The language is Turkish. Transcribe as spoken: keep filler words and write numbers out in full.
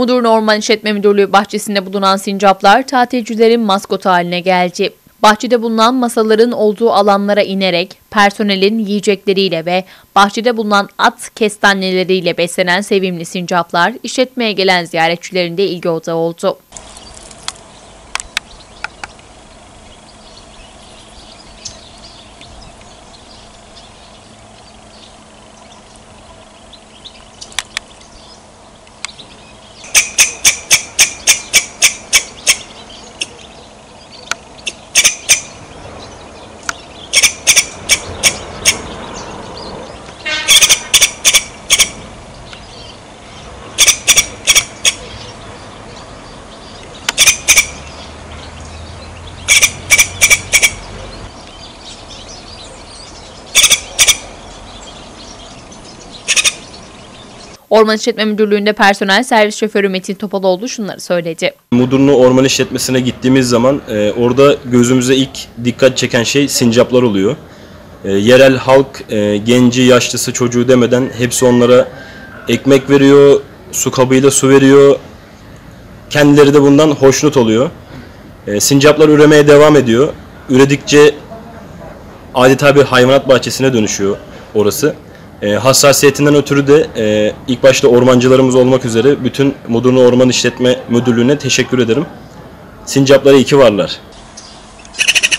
Mudurnu Orman İşletme Müdürlüğü bahçesinde bulunan sincaplar tatilcilerin maskotu haline geldi. Bahçede bulunan masaların olduğu alanlara inerek personelin yiyecekleriyle ve bahçede bulunan at kestaneleriyle beslenen sevimli sincaplar işletmeye gelen ziyaretçilerin de ilgi odağı oldu. Orman İşletme Müdürlüğü'nde personel servis şoförü Metin Topaloğlu şunları söyledi. Mudurnu Orman İşletmesi'ne gittiğimiz zaman e, orada gözümüze ilk dikkat çeken şey sincaplar oluyor. E, yerel halk e, genci, yaşlısı, çocuğu demeden hepsi onlara ekmek veriyor, su kabıyla su veriyor. Kendileri de bundan hoşnut oluyor. E, sincaplar üremeye devam ediyor. Üredikçe adeta bir hayvanat bahçesine dönüşüyor orası. E, hassasiyetinden ötürü de e, ilk başta ormancılarımız olmak üzere bütün Mudurnu Orman İşletme Müdürlüğü'ne teşekkür ederim. Sincaplara iyi ki varlar.